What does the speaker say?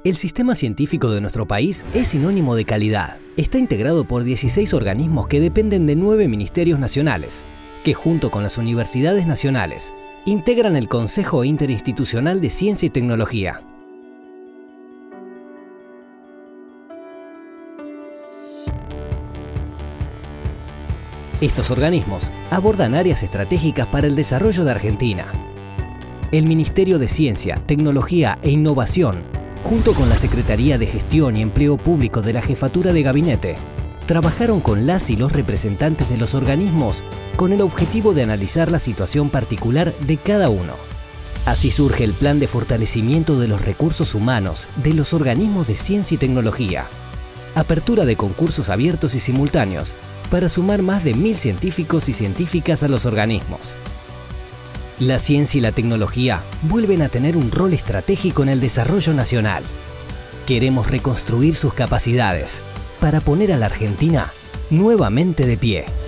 El sistema científico de nuestro país es sinónimo de calidad. Está integrado por 16 organismos que dependen de 9 ministerios nacionales, que junto con las universidades nacionales, integran el Consejo Interinstitucional de Ciencia y Tecnología. Estos organismos abordan áreas estratégicas para el desarrollo de Argentina. El Ministerio de Ciencia, Tecnología e Innovación, junto con la Secretaría de Gestión y Empleo Público de la Jefatura de Gabinete, trabajaron con las y los representantes de los organismos con el objetivo de analizar la situación particular de cada uno. Así surge el Plan de Fortalecimiento de los Recursos Humanos de los Organismos de Ciencia y Tecnología. Apertura de concursos abiertos y simultáneos para sumar más de 1000 científicos y científicas a los organismos. La ciencia y la tecnología vuelven a tener un rol estratégico en el desarrollo nacional. Queremos reconstruir sus capacidades para poner a la Argentina nuevamente de pie.